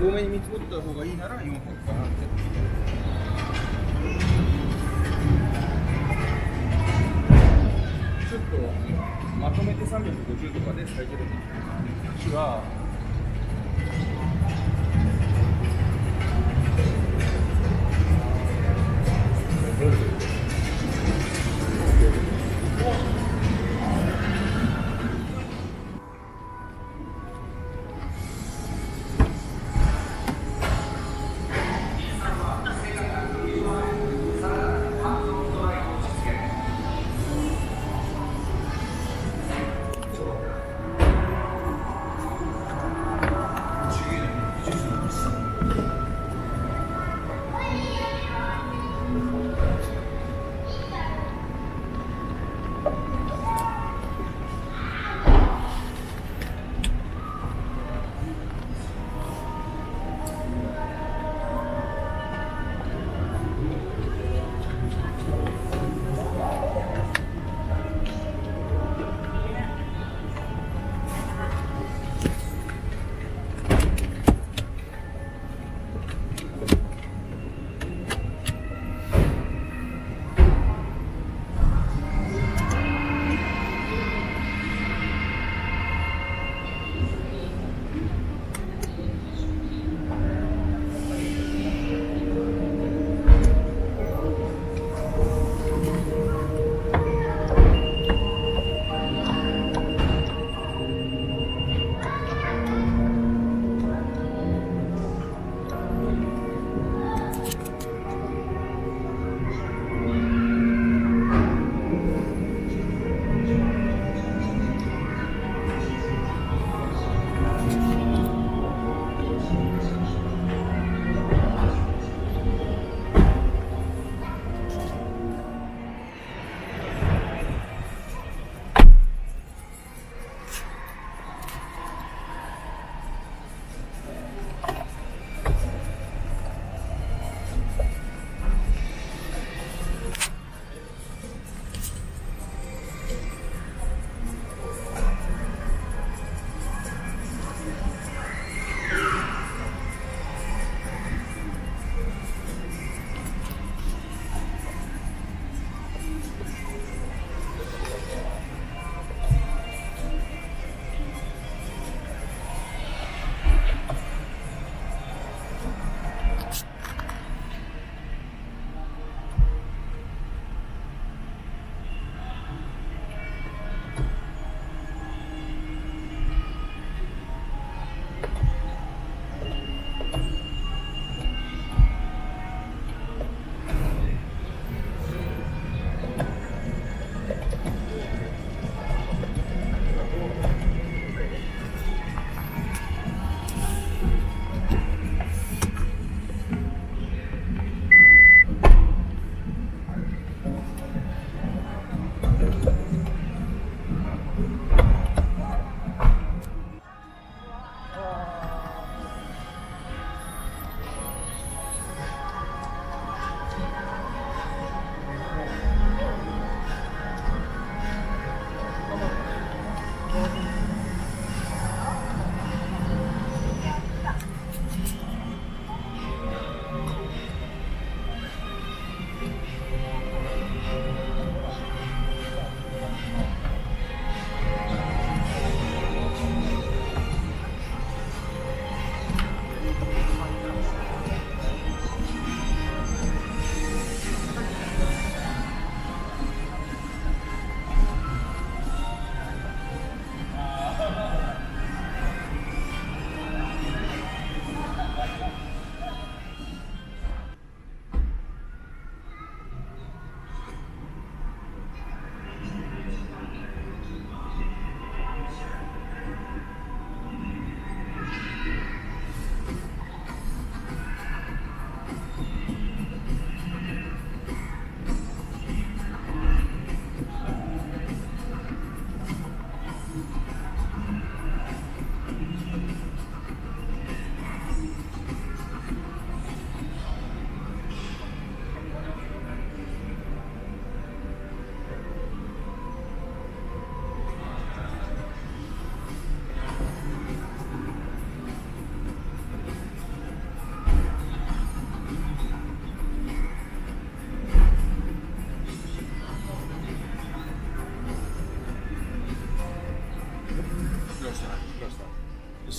多めに見積もった方がいいなら400かなって。ちょっとまとめて350とかで最低でも日は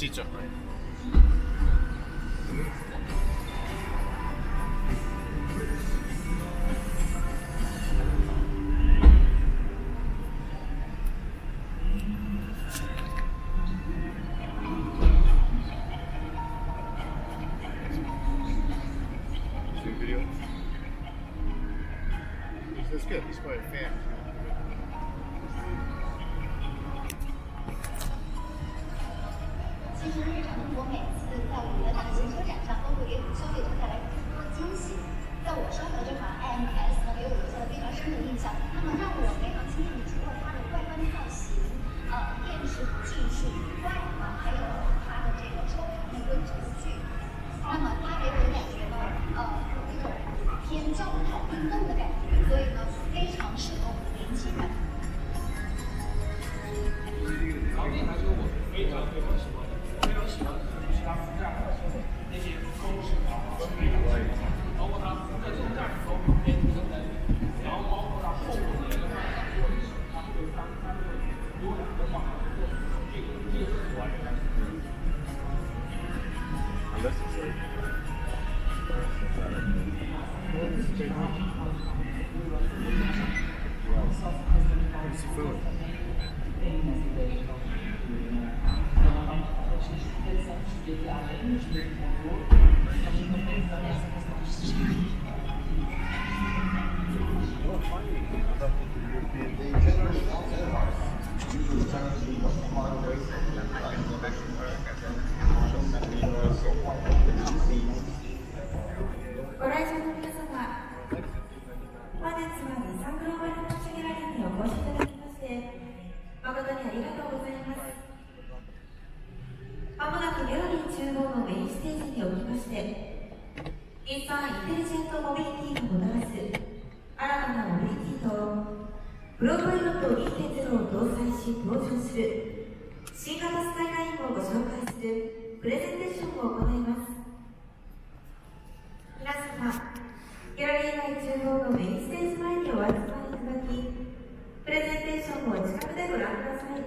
teacher. Video. That's good. He's probably a fan. 其实日常我每次在我们的大型车展上都会给消费者带来更多惊喜。在我手里的这款 IMS 呢，给我留下了非常深的印象。那么让我非常惊艳的，除了它的外观造型、电池技术以外呢，还有它的这个超长的一个轴距。那么它给我的感觉呢，有一种偏轿跑运动的感觉，所以呢，非常适合我们的年轻人。 然后这台车我非常喜欢，就是它副驾那些装饰啊，非常喜欢。包括它在这种驾驶中变成能，然后包括它后部的那个座椅，它会有两个放这个是完全ご来場の皆様、本日は日産グローバルコンシュギャラリーにお越しいただきまして誠にありがとうございます。まもなくギャラリー中央のメインステージにおきまして日産インテリジェントモビリティがもたらす新たなモビリティとプロパイロット2.0を搭載し登場する新型スカイラインをご紹介するプレゼンテーションを行います。皆様、ギャラリー内中央のメインステージ前にお集まりいただき、プレゼンテーションを近くでご覧ください。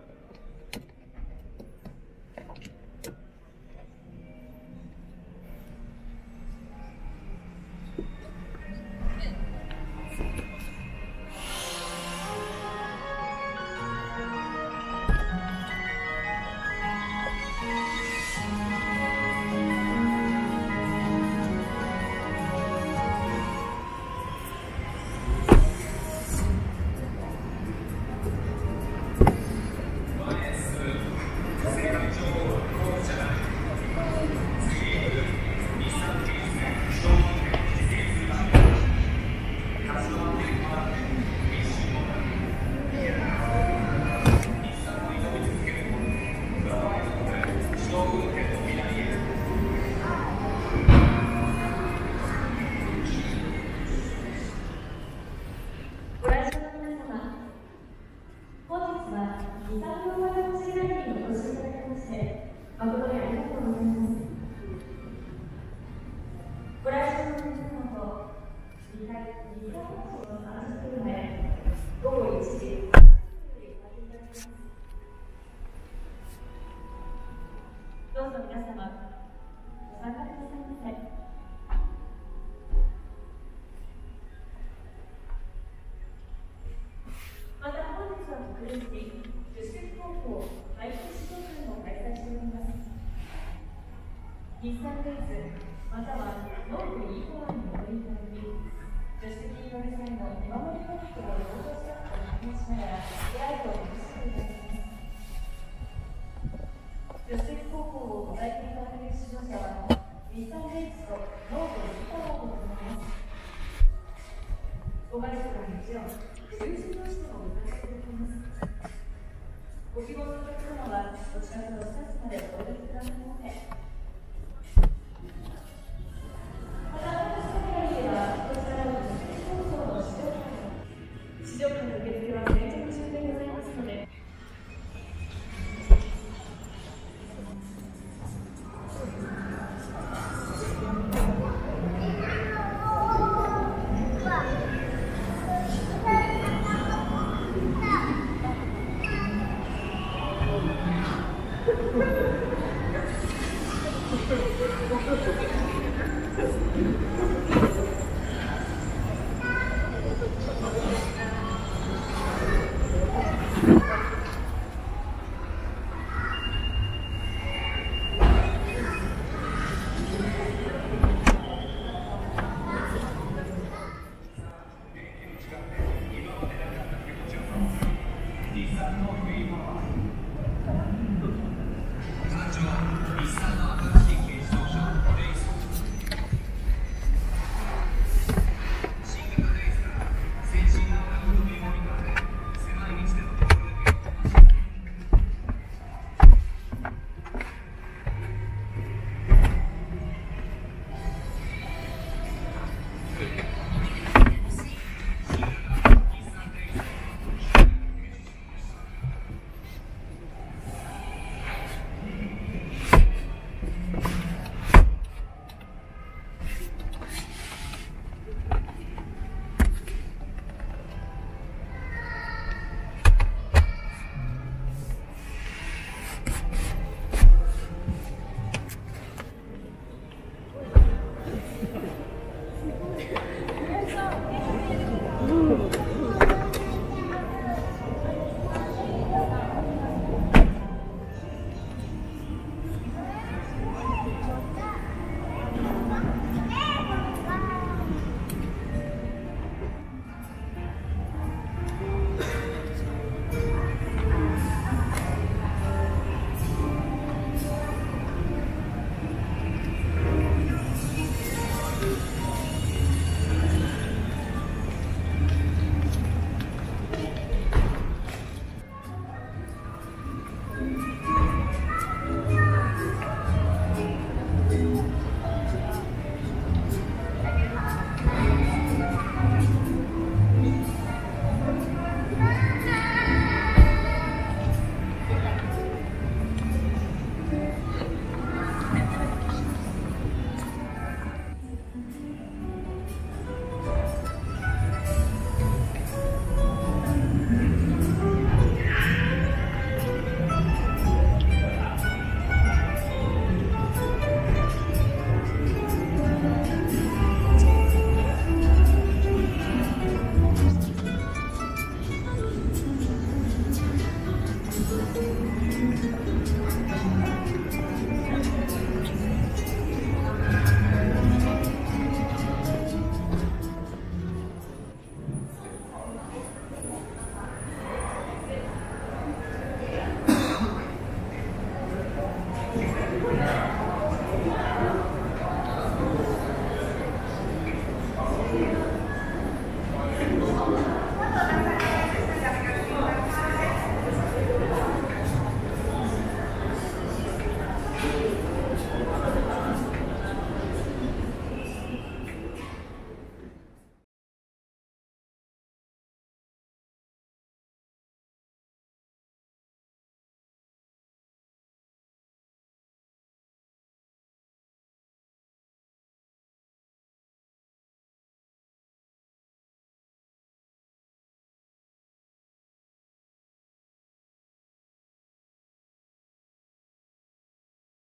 どうぞ皆様、お参加くださいませ。また本日は特別に助手席高校毎年指導会も開催しております。日産レースまたはノーブ E4 にお乗りいただき、助手席に乗る際の見守りポイントを同乗スタッフと確認しながら出会いを楽しんでいただきます。助手席高校をご体験いただける出場者は日産レースとノーブ E4 を行います。ご外出はもちろん数字としてもご参加いただきます。ご希望のお客様はお近くのスタッフまでお呼びくださいませ。また私のギャラリーではこちらの助手席高校の試乗会の受付は先着中でございますので。